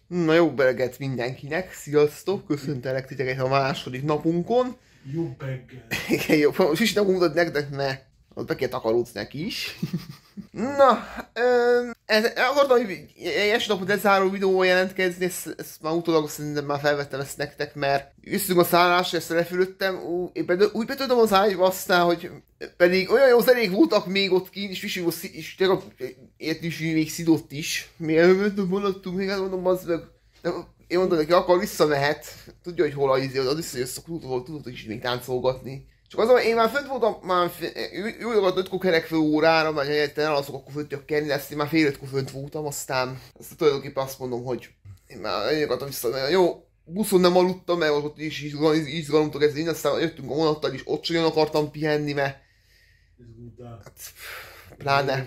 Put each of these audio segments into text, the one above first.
Na jó reggelt mindenkinek, sziasztok, köszöntelek titeket a második napunkon. Jó reggel. Igen, jó, most is nem mutat nektek, mert ott be kell takarodsz neki is. Na, akartam, hogy egy napot lezáró videóval jelentkezni, ezt már utólag szerintem már felvettem ezt nektek, mert jösszünk a szállásra, ezt lefülöttem, úgy betöltöm az ágyba aztán, hogy pedig olyan jó zenék voltak még ott kint, és viszont és tényleg ért is még szidott is. Mielőtt maradtunk, még elmondom, az meg. Én mondom neki, akkor visszamehet, tudja, hogy hol az visszajössz, tudod is még táncolgatni. Csak azon, én már fönt voltam, már jójogat 5 kerekfő órára, mert ha egyáltalán elalszok, akkor fönt tudjak kelni, ezt én már fél 5-kor fönt voltam, aztán ezt tulajdonképpen azt mondom, hogy én már jójogatom vissza, mert jó, buszon nem aludtam, mert ott is izgalomtól kezdve, aztán jöttünk a vonattal is, ott sem akartam pihenni, mert hát, pláne.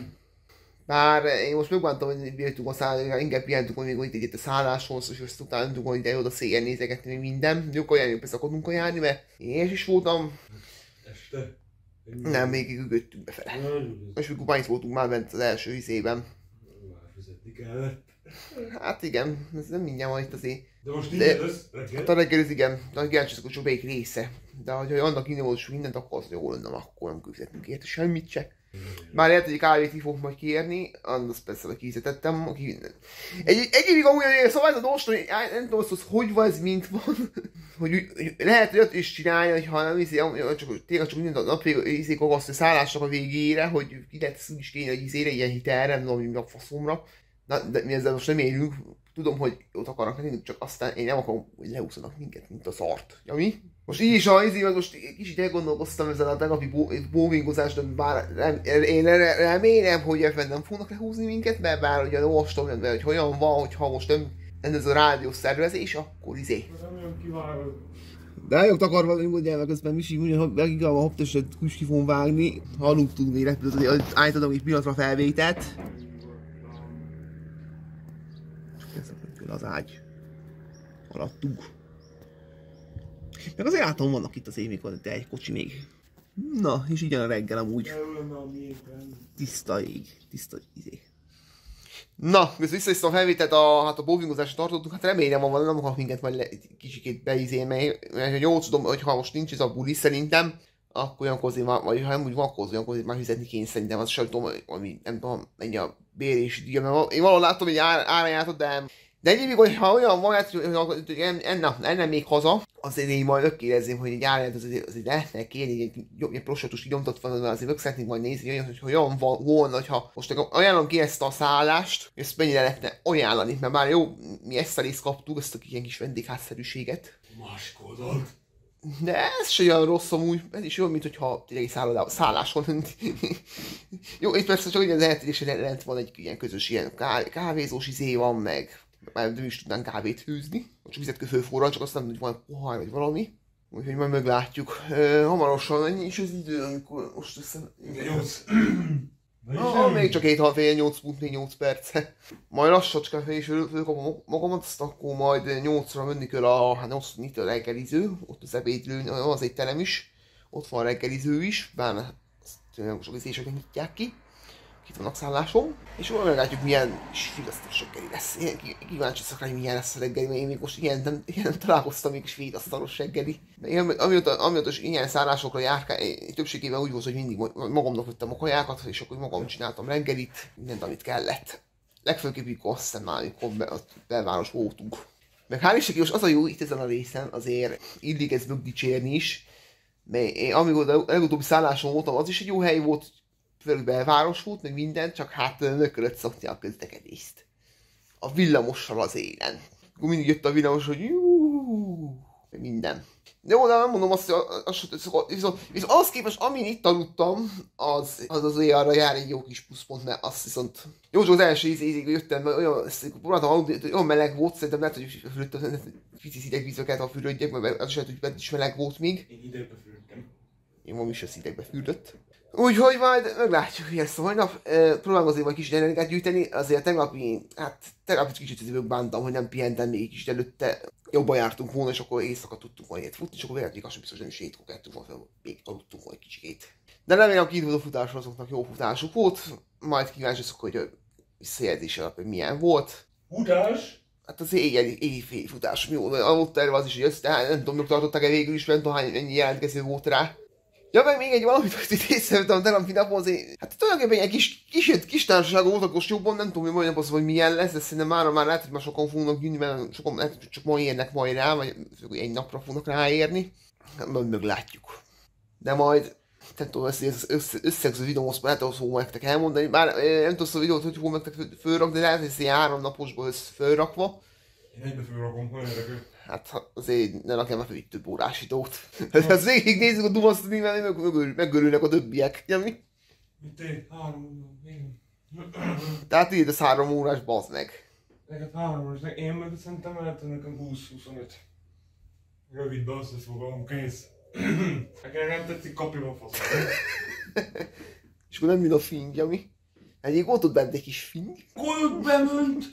Bár én most megbántam, hogy jöttünk a szállásra, inkább pihentünk, hogy még itt a szálláson, és azt utána jöttünk, hogy ide oda széjjel nézegetni még minden. Jó kajálni, persze akarunk kajálni, mert én is voltam. Este? Nem, még ügöttünk befele. És mikor már itt voltunk már bent az első izében. Már fizetni kellett. Hát igen, ez nem mindjárt van itt azért. De most így lesz reggel? Hát a reggel ez igen, de a kíváncsi csak melyik része. De ha annak innen volt mindent, akkor az jó lenne, akkor nem fizetünk érte semmit se. Már lehet, hogy kávét fogok majd kérni, az persze, hogy készítettem. Egy évig amúgy szabályzat olvastam, hogy nem tudom azt, hogy van ez, mint van. Hogy lehet, hogy ott is csinálni, hogyha nem hiszi, tényleg csak minden nap hiszik azt a szállásnak a végére, hogy ki lehet úgy is kéne, hogy izére, ilyen hitelre, nem tudom, hogy faszomra. De mi ezzel most nem élünk. Tudom, hogy jót akarnak nekünk, csak aztán én nem akarom, hogy leúszanak minket, mint a szart. Ja mi? Most így is most kicsit elgondolkoztam ezen a tegnapi bowlingozáson, bár én remélem, hogy ebben nem fognak lehúzni minket, mert bár ugye olvastam, hogy hogyan van, hogyha most nem ez a rádiós szervezés, akkor Nem kivárod. De nagyon takarva vagyunk, ugye, mert közben Misi mondja, hogy megint a hoptestet ki fogom vágni, hallottunk még repülőt, hogy állítottam egy pillanatra felvételt. Az ágy alattuk. Meg azért látom, vannak itt az évmikor, de egy kocsi még. Na, és így a reggel amúgy. Tiszta ég, tiszta izé. Na, vissza a felvételt, a bowlingozásra tartottuk, hát remélem van, nem akarok minket majd kicsikét beizén, mert jól tudom, hogy ha most nincs ez a buli szerintem, akkor olyankor azért már, vagy ha nem úgy van, akkor olyankor azért már fizetni kéne szerintem, az sem tudom, ami nem tudom, mennyi a bérési díja, mert én valahol láttam, hogy árajánlatot, de egyébként, hogyha olyan van, hogy ennem még haza, azért én majd megkérdezném, hogy egy árajánlat azért lehetne kérni, egy prospektust nyomtatva, mert azért meg szeretnénk majd nézni, hogy olyan volna, hogyha most ajánlom ki ezt a szállást, ezt mennyire lehetne ajánlani, mert már jó, mi ezt a részt kaptuk, ezt a ilyen kis vendégházszerűséget. Máskodod. De ez se olyan rossz amúgy, ez is olyan, mint hogyha tényleg szálláson. Jó, itt persze csak ugye az eltérésre lent van egy ilyen közös ilyen kávézós izé van, meg már nem is tudnánk kávét főzni, csak vizet kell fölforralni, csak azt nem, hogy van pohár vagy valami. Úgyhogy majd meglátjuk. Hamarosan ennyi is az idő, amikor most össze... 8. Még csak 7:30 perce. Majd lassacskán fel is fölkapom magamat, azt akkor majd 8-ra menni kell a reggeliző, ott az ebédlőn, az egy terem is, ott van a reggeliző is, bár tényleg sok izéseket nyitják ki. Itt vannak szállásom, és akkor meglátjuk, milyen svédasztalos reggeli lesz. Én kíváncsi szak rá, hogy milyen lesz a reggeli, mert én még most ilyen nem találkoztam még svédasztalos reggeli. Amióta is ilyen szállásokra többségében úgy volt, hogy mindig magamnak vettem a kajákat, és akkor magam csináltam reggelit, mindent, amit kellett. Legfőképp, amikor azt hiszem már, amikor a belváros voltunk. Meg hál' Istennek, most az a jó itt ezen a részen, azért illik ezt megdicsérni is, mert én amikor a legutóbbi szálláson voltam, az is egy jó hely volt, főleg belváros volt, meg minden, csak hát nökölött szokni a közlekedést. A villamossal az élen. Akkor mindig jött a villamos, hogy meg minden. De jó, de nem mondom azt, hogy viszont az képest, amin itt aludtam, az azért arra jár egy jó kis pluszpont, mert azt viszont... Jó, csak az első ízig jöttem, próbáltam aludni, olyan meleg volt, szerintem lehet, hogy fürödtem, pici hideg vízbe kellett, ha fürödjek, mert az is lehet, hogy bent is meleg volt még. Én idegbe fürödtem. Én magam is az hidegbe fürdött. Úgyhogy majd meglátjuk, hogy ezt a holnap. Próbálom azért majd kis energiát gyűjteni, azért tegnap kicsit azért bántam, hogy nem pihentem még kicsit előtte. Jobban jártunk volna, és akkor éjszaka tudtunk majd ilyet futni, és akkor lehet, hogy azt biztos nem is 7 kettünk volna, még aludtunk majd kicsikét. De remélem, hogy kiinduló futásra azoknak jó futásuk volt, majd kíváncsi leszek, hogy visszajelzés alapján milyen volt. Futás? Hát az éjféli futás, mi volt terve az is, hogy tehát nem tudom, tartották-e végül is, nem tudom, ennyi jelentkező volt rá. Ja, meg még egy valamit, hogy itt észrevettem tegnapi napon, azért, hát tulajdonképpen egy kis társaság voltak most jobban, nem tudom, hogy majd az, hogy milyen lesz, de szerintem már lehet, hogy már sokan fognak jönni, mert sokan lehet, hogy csak ma érnek majd rá, vagy egy napra fognak ráérni. Hát majd meglátjuk. De majd, nem tudom, ezt összegző videót lehet, ahhoz fogom nektek elmondani, bár nem tudom, a videót, hogy fogom nektek fölrakni, de lehet, hogy ezt 3 naposból össze fölrakva. Én egybe fölrakom, nagyon érdekes. Hát azért ne rakjam fel itt több órás videót. Hát végignézzük a dumasztani, mert megörülnek a többiek. Ja, mi? Mit én? 3 én. Tehát így ez 3 órás, bazd meg. Neked 3 órás, én meg szerintem lehet, nekem 20-25. Rövidbe összefoglalom, kész. Nekem nem tetszik, kapjam a faszom. És akkor nem jön a fing, mi? Egyébként ott ott bent egy kis fing. Golyog bement!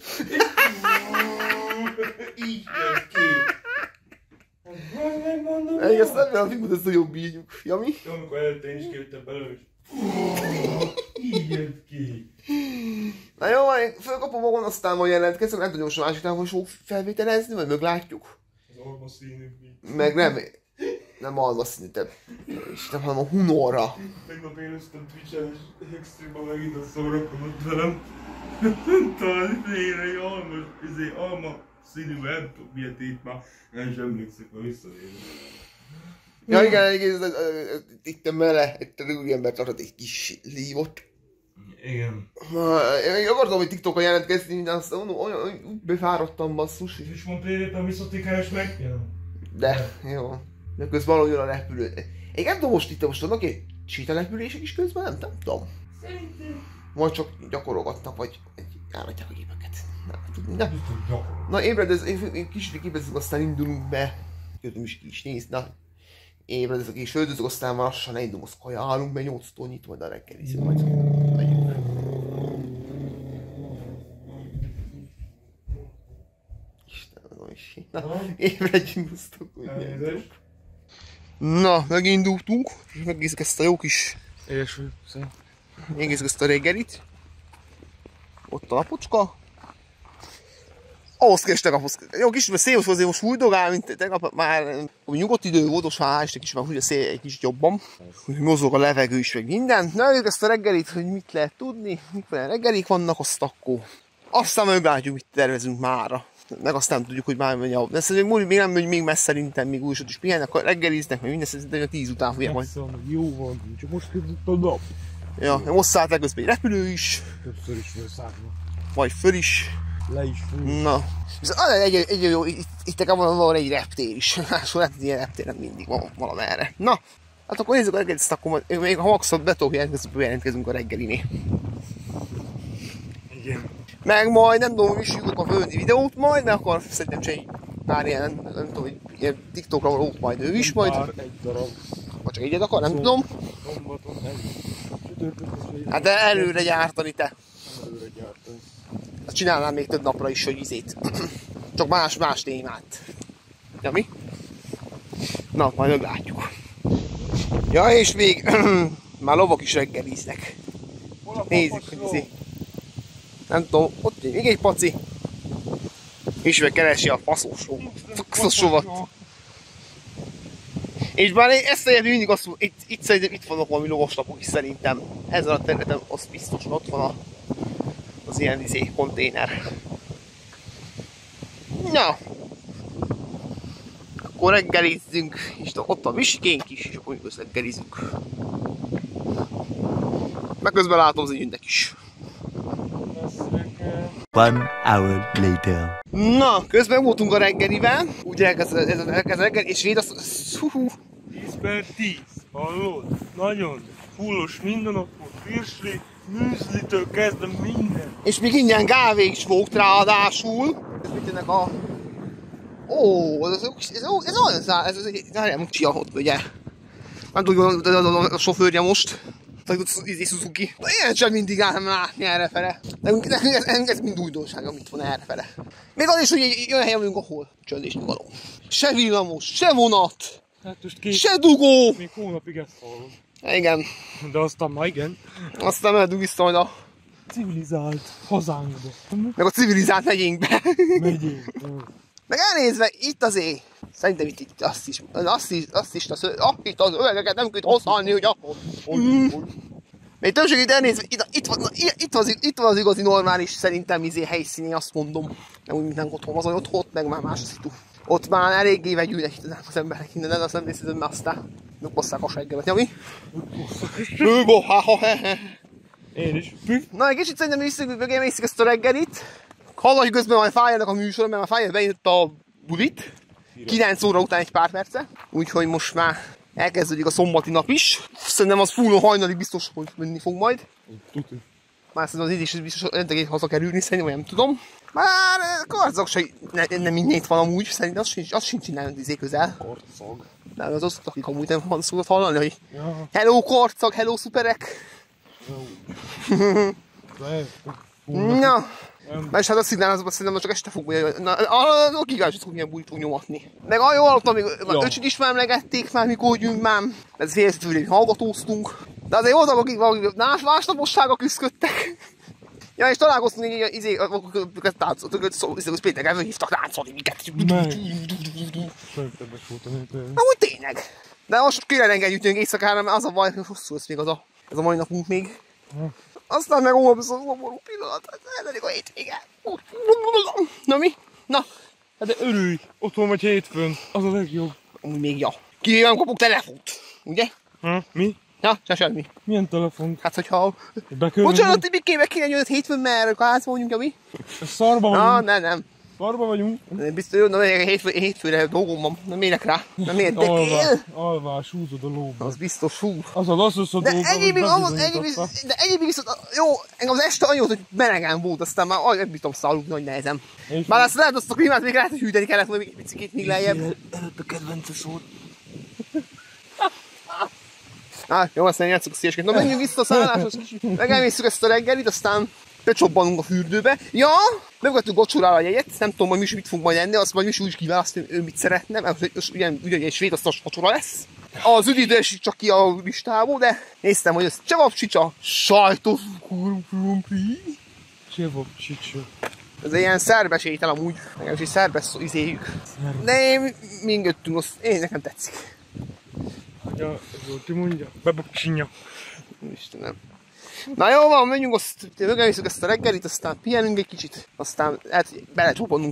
Így jött ki. Megmondom. Egyébként azt nem jön a fingot, ezt nagyon bírjuk. Ja, mi? Jó, amikor előtte én is kijöttem belőle, és... Így jött ki. Na jó, fölkapom magam, aztán majd jelentkezem, nem tudom, most a másik távol fogok felvételezni, vagy meglátjuk. Az alma színű mi? Meg nem alma színű, Istenem, hanem a hunorra. Tegnap éreztem Twitch-en, és extrémban megint a szórakozott velem. Talán félre egy alma színű, nem tudom miért itt már. Nem is emlékszek, mert visszanézem. Ja igen, itt mele, itt a úriember tartott egy kis lívot. Igen. Én akartam, hogy TikTokon jelentkezni, de azt mondom, úgy befáradtam, basszus. És mondta, hogy éppen visszatikálás meg? Ja. De, jó. De közben valahogy a repülő. Én nem tudom, most vannak egy sétalepülések is közben, nem tudom. Szerintem. Vagy csak gyakorolgatnak, vagy elvetják a gépeket. Nem. Biztos gyakorol. Na ébredez, én kicsit képezünk, aztán indulunk be. Közben is ki is néz, na. Ébredezek és földözök, aztán már lassan elindulunk, azt kajálunk, mert 8-tól nyit majd a reggeliző, majd megyünk. Istenem, is. Na, ébredjünk, busztok, hogy na, megindultunk, és megnézzük ezt a jó kis... Megnézzük ezt a reggelit. Ott a napocska. Ahhoz kestek a jó kis szélhoz azért most fújdogál, mint tegnap már nyugodt idő volt, most már este kis már úgy a szél egy kicsit jobban. Mozog a levegő is, meg minden. Na, nézzük ezt a reggelit, hogy mit lehet tudni, mikor reggelik vannak, azt akkor. Aztán meglátjuk, mit tervezünk mára. Meg azt nem tudjuk, hogy már megy a... De szerintem még nem megy még messze, szerintem még újsot is pihennek, reggeliznek, meg minden, szerintem a 10 után fogják majd. Jó van, csak most kezdett a nap. Ja, most szállt le közben egy repülő is. Többször is felszállva. Vagy föl is. Le is fúj. Na. Egy jó, itt van egy reptér is. Máshol lehet, hogy ilyen reptér nem mindig van valamerre. Na, hát akkor nézzük a reggelit, akkor még ha maxot be tudok jelentkezünk a reggeliné. Igen. Meg majd nem tudom, hogy is a földi videót majd, mert akkor szerintem csak pár ilyen, nem tudom, hogy ilyen TikTokra való majd ő is majd. Egy darab. Vagy csak egyet akar, nem tudom. Szombaton Hát de előre gyártani te. előre gyártani. Csinálnám még több napra is, hogy izét. Csak más témát. Ja mi? Na, majd meglátjuk. Ja, és még már lovak is reggeliznek. Nézzük, hogy izé. Nem tudom, ott még egy paci. És megkeresi a faszos lovat. És bár ezt a mindig azt mondom, itt szerintem itt vannak valami lovaslapok is szerintem. Ezen a területen az biztos, ott van az ilyen izé, konténer. Na. Akkor reggelizzünk, és ott a Misikénk is, és akkor még reggelizünk. Meg közben látom az ügyünknek is. One hour later. Na, közben voltunk a reggelivel, úgy elkezd a reggel, és véd azt... 10/10, hallod? Nagyon fullos mindennapos virsli, műzlitől kezdve minden. És még ingyen kávé is volt ráadásul. Ez mit jönnek a... Ó, ez egy csia ott, ugye? Nem tudom, a sofőrje most. Suzuki. Ilyen sem mindig ám látni errefele. Ez mind újdonság, amit van errefele. Még az is, hogy olyan helyen vagyunk, ahol csönd és nyugalom. Se villamos, se vonat, Hát most se dugó. még hónapig ezt hallom. Igen. De aztán ma igen. Aztán mehetünk vissza majd a civilizált hazánkba. Meg a civilizált megyénkbe. Megyénk. Meg elnézve, itt azért, szerintem itt azt is, itt az öregeket nem kell használni, hogy még többségét elnézve, itt van az igazi normális, szerintem helyszíni, azt mondom. Nem úgy, mint nem otthon az, hogy ott meg már más a szitu. Ott már eléggé vegyülnek itt az emberek innen, de azt nem nézhetem, mert aztán megbasszák a seggemet, nyami? Én is. Na, egy kicsit szerintem visszamészük ezt a reggelit. Hallani közben majd fájjának a műsoron, mert már fájjának beindult a bulit. 9 óra után egy pár perce. Úgyhogy most már elkezdődik a szombati nap is. Szerintem az full hajnalig biztos, hogy menni fog majd. Már szerintem az is biztos rentegét hazakerülni, szerintem, nem tudom. Már karcag se nem mindent van amúgy, szerintem az sincs innen közel. Karcag. De az azok, akik amúgy nem van szokott hallani, hogy hello karcag, hello szuperek. Na, és hát a szignálazóban szerintem csak este fog a gigácsot fog ilyen bújtó nyomatni. Meg jól hallottam, még öcsit is már emlegették már, mikor gyünk már. Ez félsztőlén hallgatóztunk. De azért voltak, akik valami másnapossággal küzdöttek. Ja, és találkoztunk így péntek elhívtak láncolni minket. Amúgy tényleg. De most kéne engedjük éjszakára, mert az a baj, hogy hosszú lesz még ez a mai napunk még. Aztán meg óva biztos szomorú pillanat, elmenik a hétvége. Na mi? Na? Hát de örülj, otthon vagy hétfőn, az a legjobb. Amúgy még ja. Kivéve nem kapok telefont, ugye? Mi? Ja, se semmi. Milyen telefon? Hát hogyha... Bocsánat, Tibikébe kéne jönnöd hétfőn, mert a házba vagyunk, ja mi? Szarba vagyunk. Nem. Szarba vagyunk. Biztos jó, na hétfőre dolgom van. Nem mérek rá. Nem érdekel. Alvás, húzod a lóba. Az biztos, hú. Az a lasszus a dolga, de egyébként viszont, jó, engem az este annyi volt, hogy melegen volt, aztán már nem bírom szállni, nagy nehezem. Már azt lehet, azt a klímát még lehet, hogy hűteni kellett, vagy egy picit még lejjebb. Előtt a kedvence szót. Jó, aztán játszunk a szélesként. Na, menjünk vissza a szálláshoz, meg elmészünk ezt a reggelit, aztán becsobbanunk a fürdőbe. Ja, megvettünk vacsorára a jegyet, nem tudom, hogy mit fog majd enni, azt majd úgy is kiválasztani, ő mit szeretne, mert ugye egy svéd asztalos vacsora lesz. Az üdítős csak ki a listából, de néztem, hogy ez csevapcsicsa, sajtos, krumpli. Csevapcsicsa. Ez egy ilyen szerbes étel amúgy, nekem is egy szerbes izéjük. De mi göttünk, azt nekem tetszik. Ja, Zolti mondja, bebapcsinya. Istenem. Na jó van, menjünk, azt megemészünk ezt a reggelit, aztán pihenünk egy kicsit, aztán belecsobbanunk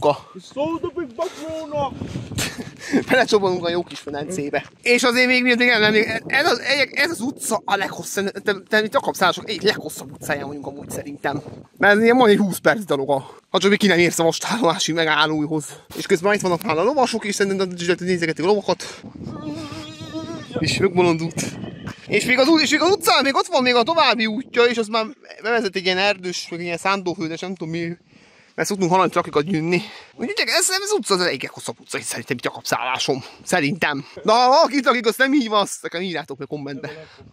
belecsobbanunk a jó kis fenencébe. És azért még ez az utca a leghosszabb, te itt Jakabszállások egyik leghosszabb utcáján vagyunk amúgy szerintem. Mert ez ilyen majd egy 20 perc daloga. Ha csak még ki nem érsz a vasállomási megállóhoz. És közben itt vannak már a lovasok, és szerintem nézegetik a lovakat. És megbolondult. És még az utcán, még ott van még a további útja, és az már bevezet egy ilyen erdős, meg ilyen szándóföldes, nem tudom mi. Mert szoktunk halani trakikat gyűnni. Úgyhogy ez az utca az egyik hosszabb utca, szerintem itt Jakabszállásom. Szerintem. Na, ha akik azt nem így van, azt nekem írjátok meg kommentbe.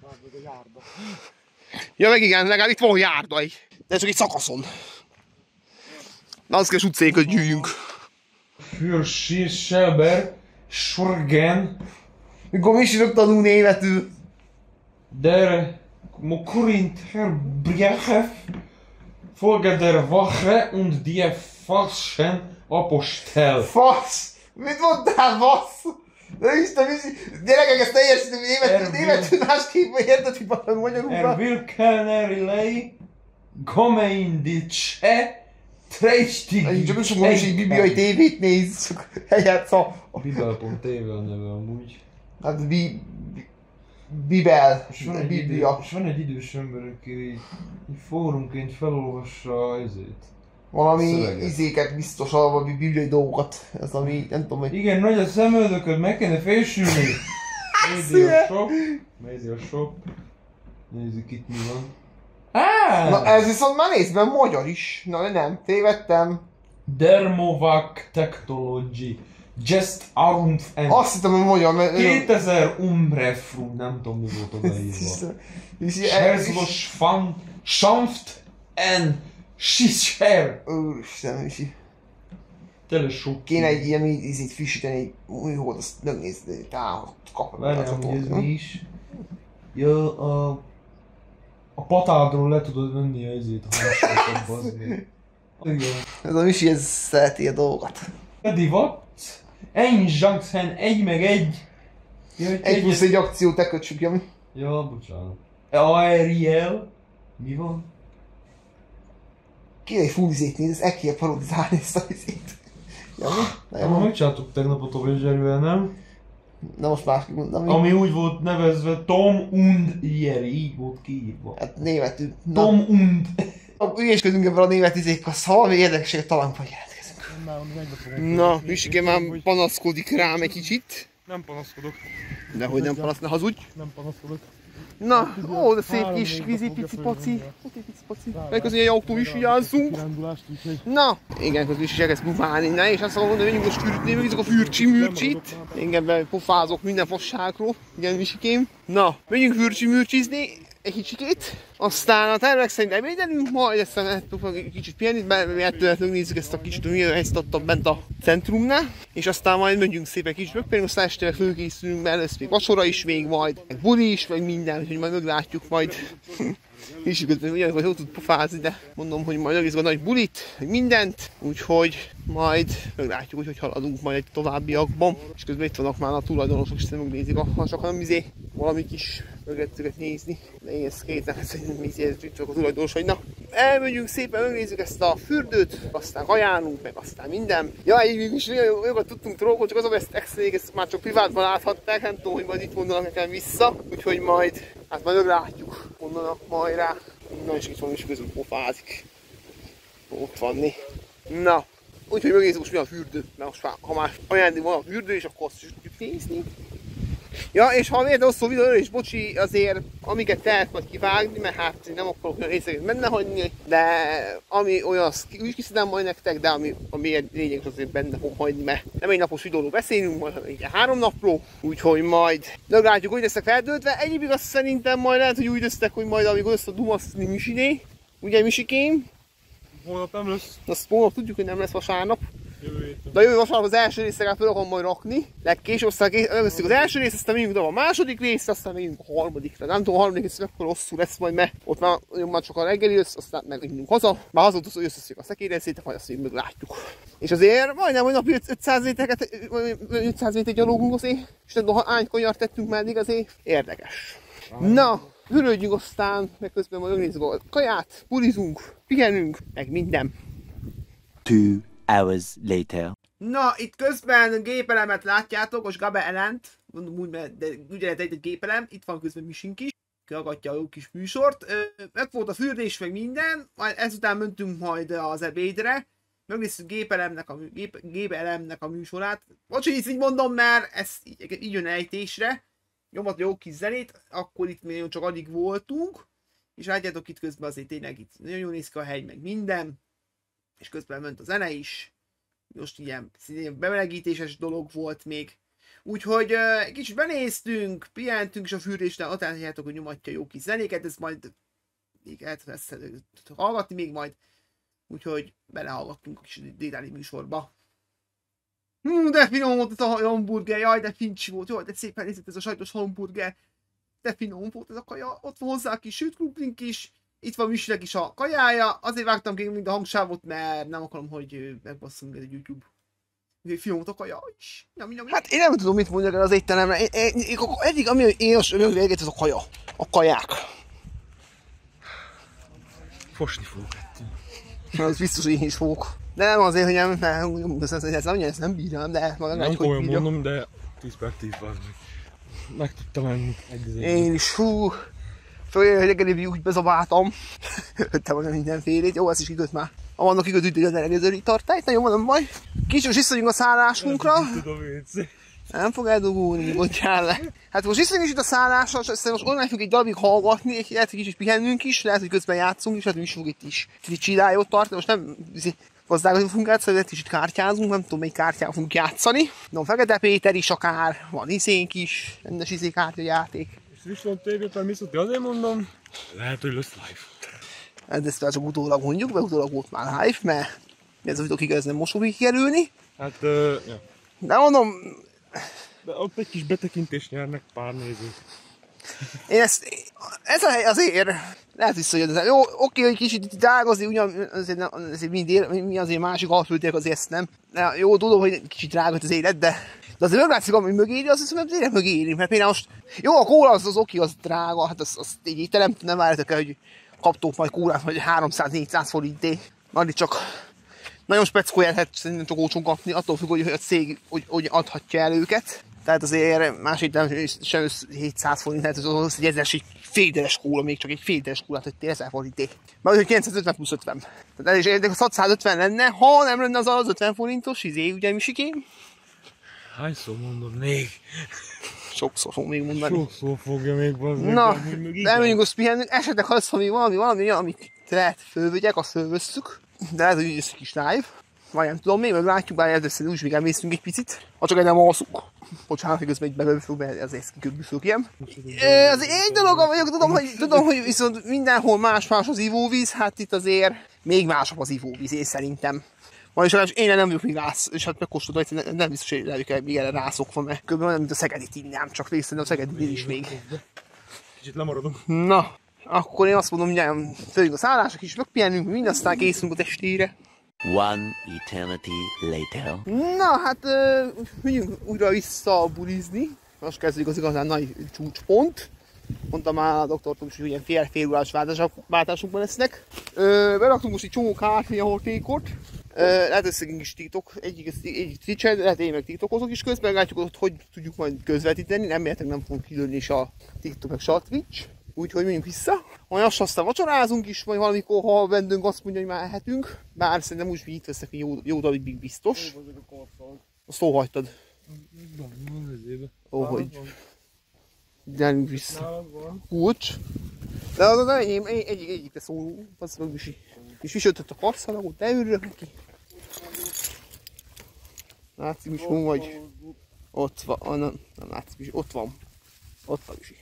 Ja, meg igen, legalább itt van járda egy. De csak egy szakaszon. Na, az kell utcáinkat gyűjjünk. Für Schilber, Schurgen. Mikor mi is tudok tanulni németül. Der Mokurint Herbrieche folge der Wache und die Faschen Apostel. Fasz! Mit mondtál, fasz? De Isten, gyerekek, ezt teljesítem németül másképp érted, hogy valami magyarul. Wilkelnerlei Gomein die Cse Treistig. Csak úgy is egy bibliai tévét néz, helyett a Bibel.tv a neve amúgy. Hát Bibel, Biblia. És van egy idős ember, aki fórumként felolvassa ezért. Valami izéket biztos alva, bibliai dolgokat. Ez ami, nem tudom, hogy... Igen, nagy a szemöldököd, meg kéne fésülni. Media shop. Nézzük itt mi van. Na ez viszont már nézd, mert magyar is. Na nem, tévedtem. Dermovac Technology. Just Arunf and... Azt hittem, hogy magyar, mert... 2000 Umbrefrum, nem tudom mi volt odaírva. Scherzlos van Schanft and Schischer. Úristen, Misi. Tele sok. Kéne egy ilyen ízét frissíteni, egy újhold, azt megnézni, tehát kapom. Várjál, hogy ez mi is. Ja, a A patádról le tudod venni a izét, a házsókat, bazd meg. Igen. Ez a Misi, ez szereti a dolgokat. Pedig what? Ennyi zsanksen, 1/1. Egy plusz egy akciót tekötsük, Jami. Ja, bocsánat. Ariel? Mi van? Kéne egy full izét nézni, ez el kéne parodizálni ezt a izét. Jami? Na, megcsináltuk tegnap a Tom és Jerryvel, nem? Na most másképp mondom. Ami úgy volt nevezve Tom und Jerry, így volt kiírva. Hát németül. Tom und. Ügyeskedünk ebben a német izékkal, szóval még érdekességet talán majd jelentkezünk. Na, Misike már panaszkodik rám egy kicsit. Nem panaszkodok. Dehogy nem panaszkodok, ne hazudj. Nem panaszkodok. Na, ó, de szép kis vízi pici-paci. Meg közben egy autó is vigyázzunk. Na, igen, közben is elkezd bufálni. Na, és azt mondom, hogy menjünk most fürtni, megnézzük a fürcsi-mürcsit. Igen, pofázok minden fasságról. Igen, Misikém. Na, menjünk fürcsi-mürcsizni egy kicsikét. Aztán a tervek szerint ebédelünk, majd aztán egy kicsit pihenni, mert nézzük ezt a kicsit, milyen helyzet adtam bent a centrumnál. És aztán majd megyünk szépen kicsit mögpélni, aztán este fölkészülünk, mert lesz még vacsora is még majd, meg buli is, meg minden, úgyhogy majd meglátjuk majd. És közben ugyanakkor jól tud pofázni, de mondom, hogy majd egész a nagy bulit, meg mindent, úgyhogy majd meglátjuk, hogy haladunk majd egy továbbiakban. És közben itt vannak már a tulajdonosok, és megnézik, ha csak nem valami kis mögöttüket nézni. Nehéz kétnek, ez csak a tulajdonosai. Na, elmegyünk szépen, megnézzük ezt a fürdőt, aztán kajálunk, meg aztán minden. Ja, így is olyanokat tudtunk trókol, csak az a ezt már csak privátban láthatták, nem tudom, hogy majd itt mondanak nekem vissza. Úgyhogy majd, hát majd meglátjuk, mondanak majd rá. Na, és itt van is közül pofázik. Ott vanni. Na, úgyhogy megnézzük most mi a fürdő, mert most már, ha már ajándék van a fürdő, és akkor azt is tudjuk nézni. Ja, és ha miért hosszú videó, és bocsi, azért amiket lehet majd kivágni, mert hát nem akarok olyan részeket benne hagyni, de ami olyan, úgy kiszedem majd nektek, de ami egy lényeges azért benne fog hagyni, mert nem egy napos videóról beszélünk, majd hanem 3 napról, úgyhogy majd meglátjuk, hogy leszek feldöltve. Egyébként azt szerintem majd lehet, hogy úgy lesztek, hogy majd amikor össze a dumasztni Misiné, ugye Misikém? Holnap nem lesz. Azt holnap tudjuk, hogy nem lesz vasárnap. De jövő vasárnap az első részre fel akarom majd rakni, legkésőbb, aztán megveszünk az első részt, aztán megyünk a második részt, aztán megyünk a harmadikra. Nem tudom, a harmadik rész akkor rosszul lesz majd, mert ott már csak a reggeli jössz, aztán megmegyünk haza. Már haza tudsz, hogy összeszünk a szekérrendszétek, majd azt még meglátjuk. És azért majdnem, hogy napi 500 méter gyalogunk azért, és nem tudom, hány kanyart tettünk már eddig azért. Érdekes. Na, hűrődjünk aztán, meg közben majd megnézzük a kaját, bulizunk, pihenünk, meg minden. 2 hours later. Na, itt közben gépelemet látjátok, most Gabe elent, mondom úgy, de ugye lehet egy gépelem, itt van közben Misink is, kihallgatja a jó kis műsort. Meg volt a fürdés, meg minden, majd ezután mentünk majd az ebédre, megnézzük gépelemnek a műsorát. Bocs, hogy így mondom, mert ez így jön ejtésre, nyomat jó kis zenét, akkor itt még csak addig voltunk, és látjátok itt közben azért tényleg itt nagyon jól néz ki a hely, meg minden. És közben ment a zene is. Most ilyen bemelegítéses dolog volt még. Úgyhogy kicsit benéztünk, pihentünk, és a fürdésnél ott látjátok, hogy nyomatja jó kis zenéket, ez majd még ezt hallgatni még majd. Úgyhogy belehallgattunk a kis détáli műsorba. De finom volt ez a hamburger, jaj, de fincsi volt, jaj, de szépen nézett ez a sajtos hamburger. De finom volt ez a kaja, ott van hozzá a kis sült krumplink is. Itt van Misinek is a kajája, azért vágtam ki mind a hangsávot, mert nem akarom, hogy megbasszunk egy YouTube. Úgyhogy finom volt a kaja is. Hát én nem tudom, mit mondjak el az étteremre. Eddig, ami én most végét, ez a kaja. A kaják. Fosni fogok ettől. Az biztos, hogy én is fogok. De nem azért, hogy ezt nem bírám, de maga nem komolyan mondom, de 10 per 10 bazd meg. Meg tudtam menni egy. Én is, hú. Főleg, hogy reggeli úgy bezabáltam. Öttem volna mindenfélét. Jó, ez is kiköt már. Vannak kikötött a előzőri tartályt, nagyon mondom majd. Kicsit most visszagyunk a szállásunkra. Nem fog eldugulni, mondjál le. Hát most visszagyunk is itt a szállásra, és aztán most onnan fogjuk egy darabig hallgatni, lehet, hogy kicsit pihennünk is, lehet, hogy közben játszunk is, hát mi is fogunk itt is. Kicsit csidájót tartani, most nem gazdálkodni fogunk játszani, lehet kicsit kártyázunk, nem tudom, melyik kártyával fogunk játszani. No, Fekete Péter is akár, van iszénk is, rendes kártyajáték. Viszont tévében Miszoti azért mondom, lehet, hogy lesz live. De ezt csak utólag mondjuk, mert utólag volt már live, mert ez a videó ez nem most fog kikerülni. Hát, ja. De mondom... De ott egy kis betekintést nyernek pár nézők. Én ez a hely azért lehet visszajön. Jó, oké, hogy kicsit drága, azért ugyan, azért mi azért másik alföldiek azért ezt nem. De jó, tudom, hogy kicsit drága az élet, de azért meglátszik, ami mögéri, azt hiszem, hogy az élet mögéri. Mert például most, jó, a kóla az oké, az drága, hát azt így nem várjátok el, hogy kaptok majd kólát, vagy 300-400 forintért. Addig csak nagyon speckóját lehet szerintem csak olcsón kapni, attól függ, hogy a cég hogy adhatja el őket. Tehát azért másik nem sem 700 forint, tehát az egy 1000-es fédeles kóla, még csak egy fédeles kólát vettél 1000 forintért. Mert hogy 950 plusz 50. Tehát ez is érdekes, 650 lenne, ha nem lenne az 50 forintos ugye Misikém? Hányszor mondom még? Sokszor fog még mondani. Sokszor fogja még bazdmeg. Na, elmegyünk azt pihennünk, esetleg ha lesz valami olyan, amit lehet fölvegyek, azt fölvösszük. De lehet, hogy ez egy kis live. Vagy nem tudom, még meglátjuk, bár először úgy még elmésztünk egy picit. Ha csak egy nem alszunk. Bocsánat, hogy közben egy bevőfök, mert azért kiküldbüszök ilyen. Az egy dolog, vagyok, tudom, hogy viszont mindenhol más az ivóvíz, hát itt azért még másabb az ivóvíz, én szerintem. Majd is én nem vagyok még rász, és hát megkóstolom, hogy nem biztos, hogy lejük el még erre rászokva, mert kb. Nem, mint a Szegedit innám, csak részben a Szegedit is még. Kicsit lemaradom. Na, akkor én azt mondom, hogy följünk a szállásra, kis megpihenünk, mind aztán készülünk a testére. One eternity later. Na, hát menjünk újra vissza bulizni. Most kezdődik az igazán nagy csúcspont. Mondtam már a doktortól is, hogy ilyen fél órás váltásokban lesznek. Beraktunk most egy csomó kártyahortékot. Lehet összegünk is titok, egyik Twitch-en, lehet én meg tiktokozok is közben, meglátjuk, hogy tudjuk majd közvetíteni, nem értek, nem fogunk kilőni is a TikTok meg a Twitch. Úgyhogy menjünk vissza. Majd aztán vacsorázunk is, vagy valamikor, ha a vendőnk azt mondja, hogy már ehetünk. Bár szerintem úgy, hogy itt veszek, hogy jó darabig biztos. Azt hol hagytad? Ó, hogy... Gyerünk vissza. Kulcs. De az enyém, egyikre szóló, az meg Misi. És visöltött a karszalagot, de örülök neki. Látszik Misi, hol vagy? Ott van, nem látszik Misi, ott van. Ott van Misi.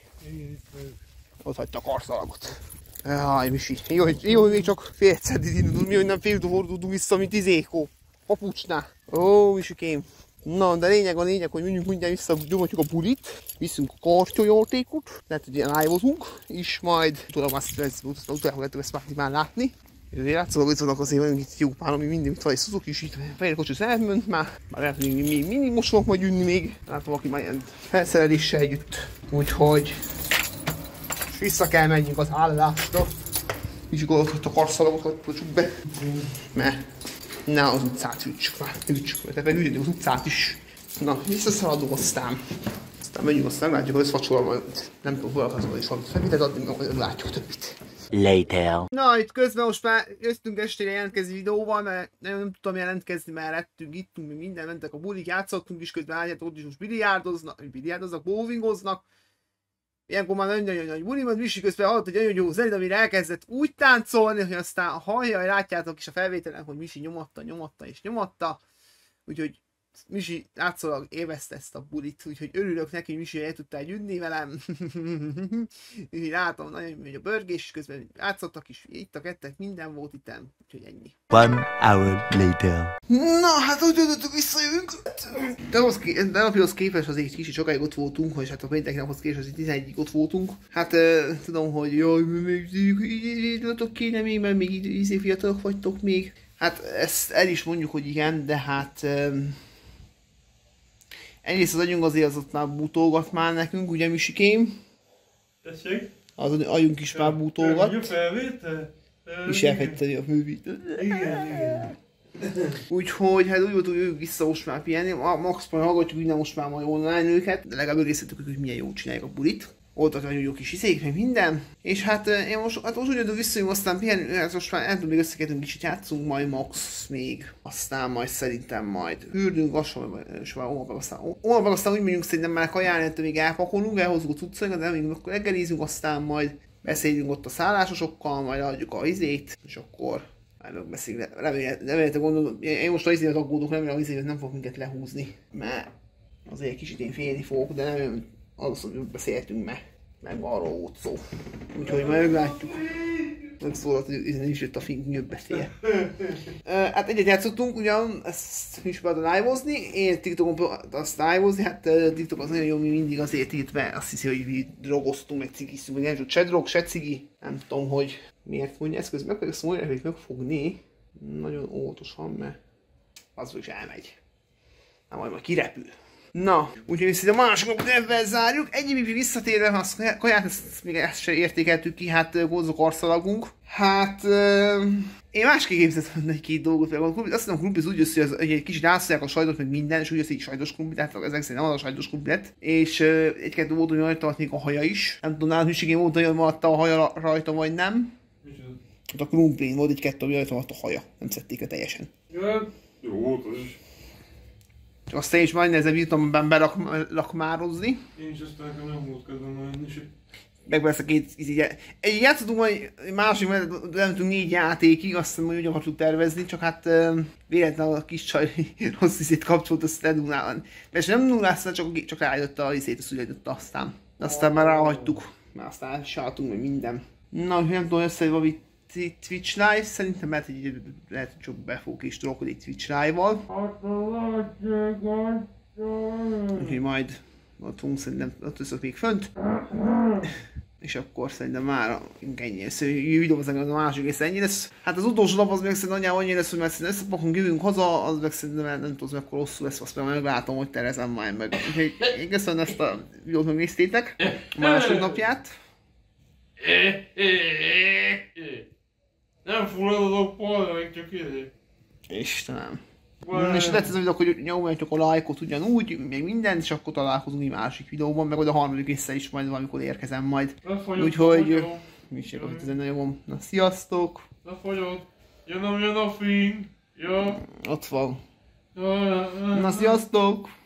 Ott hagyta a karszalagot. Jaj, Misi. Jó, hogy még csak félszer indulunk, mi, hogy nem fél fordultunk vissza, mint izékó. Papucsnál. Ó, Misikém. Na, de lényeg, hogy mondjuk mindjárt visszagyomatjuk a bulit, viszünk a kartyajátékot, lehet, hogy ilyen live-ozunk, és majd tudom utána fogjátok ezt már látni. Azért látszólag, hogy vannak azért vagyunk itt jó pár, ami mindig itt van egy Suzuki is, itt fehér kocsi elment már lehet, hogy még mindig most fogok majd jönni még, látom, aki már ilyen felszereléssel együtt. Úgyhogy vissza kell menjünk az állásra, és akkor ott a karszalagot kapcsoljuk be, mert ne az utcát ütsük már, tehát ügyedünk az utcát is. Na, visszaszaladunk aztán megyünk, aztán meglátjuk, hogy összefacsolva majd nem tudom, foglalkozom is valamit felvételt adni, majd látjuk többit. Later. Na, itt közben most már jöttünk estére jelentkezni videóval, mert nem tudtam jelentkezni, mert ettünk, ittunk, mi minden, mentek a bulik, játszottunk is közben, hát ott is most biliárdoznak, bowlingoznak. Ilyenkor már nagyon nagy buli, majd Misi közben hallott egy nagyon jó zenét, amire elkezdett úgy táncolni, hogy aztán hallja, hogy látjátok is a felvételen, hogy Misi nyomatta. Úgyhogy Misi látszólag élvezte ezt a bulit, úgyhogy örülök neki, hogy Misi el tudtál jönni velem. Úgyhogy látom, nagyon hogy a börgés, közben játszottak is, ittak, ettek, minden volt itt, úgyhogy ennyi. One hour later. Na, hát úgy döntöttük, visszajövünk. De naphoz képest azért kicsit sokáig ott voltunk, és hát a péntek naphoz képest azért 11-ig ott voltunk. Hát tudom, hogy jaj, még voltok kéne még, mert még fiatalok vagytok még. Hát ezt el is mondjuk, hogy igen, de hát... Egyrészt az agyunk azért az ott már bútolgat már nekünk, ugye Misikém? Tessék? Az agyunk is már bútolgat. A felvétel? És elfejteni a művét. Igen. Úgyhogy hát úgy volt, hogy ők vissza most már pihenni. Max majd hallgatjuk innen most már majd online őket, de legalább részletek, hogy milyen jól csinálják a bulit. Oltak nagyon jó kis izék, meg minden. És hát én most úgy jöttünk visszajövünk, aztán pihenni, hát most már eltudunk, még összekedünk, kicsit játszunk, majd max még. Aztán majd szerintem majd hűrdünk, és már holnap aztán úgy megyünk szerintem már kajálni, ettől még elpakolunk, elhozzuk a cuccainkat, de még akkor reggelizünk, aztán majd beszéljünk ott a szállásosokkal, majd adjuk a izét, és akkor már megbeszéljük. Remélhetőleg gondolom, én most az izélet aggódok, remélem az izélet nem fog minket lehúzni, mert azért kicsit én félni fogok, de nem az, hogy beszéltünk meg arról volt szó. Úgyhogy majd meglátjuk. Nem szólalt, hogy nem is jött a fink beszélje. Hát egyet játszottunk, ugyan, ezt is próbáltam live-ozni, én TikTokon azt live-ozni, hát TikTok az nagyon jó, mi mindig azért írt, mert azt hiszi, hogy mi drogoztunk, meg cigiztunk, meg nem csak se drog, se cigi. Nem tudom, hogy miért mondja ezt közben, meg pedig azt mondja, hogy megfogni. Nagyon óvatosan, mert az is elmegy. Na majd kirepül. Na, úgyhogy viszont a másokat ebben zárjuk. Ennyi visszatérve, a kaját, ezt még ezt se értékeltük ki, hát gózok arszalagunk. Hát, én másképp képzeltem egy-két dolgot, mert azt hiszem a klub az úgy össze, hogy egy kicsit rászolják a sajtot, meg minden, és úgy össze egy sajtos klub, tehát ezek szerint nem az a sajtos klub lett. És egy-kettő volt, hogy rajta maradt még a haja is. Nem tudom, nálam hűségén volt, hogy maradt a haja rajta, vagy nem. Hát a krumplin volt egy-kettő, hogy rajta maradt a haja. Nem szedték le teljesen. Ja, jó volt az is. Csak aztán is majd nehezen bírtam belakmározni. Én is aztán nekem nem volt kedvem menni se. Meg persze egy játszottunk majd másik, nem tudunk 4 játékig, azt hiszem, hogy úgy akartuk tervezni, csak hát véletlenül a kis csaj rossz izét kapcsolt, azt ledunálni. Persze nem dunálszál, csak rájött a izét, azt ügyedött aztán. De aztán már ráhagytuk, már aztán sálltunk, meg minden. Na, nem tudom, összejöv Twitch Live, szerintem lehet, hogy csak befog és trollkodik Twitch Live-val. Úgyhogy majd ott fogunk szerintem, ott összök még fönt. És akkor szerintem már ennyi lesz. Videózunk az a másik része ennyi lesz. Hát az utolsó nap az meg szerintem anyám annyi lesz, hogy már szerintem összepakunk, jövünk haza, az meg szerintem nem tudom, akkor hosszú lesz, azt meg látom, hogy terezem majd meg. Úgyhogy én köszönöm ezt a videót, megnéztétek. A második napját. Nem fulladok palra, még csak idő. Istenem. És ha tetszett a videó, hogy nyomjátok a lájkot ugyanúgy, még mindent, és akkor találkozunk egy másik videóban, meg oda a harmadik része is majd valamikor érkezem majd. Úgyhogy... Mi is érkezett ezen a nyomom. Na, sziasztok! Lefagyott. Jön a fény. Ja. Ott van. Na, sziasztok!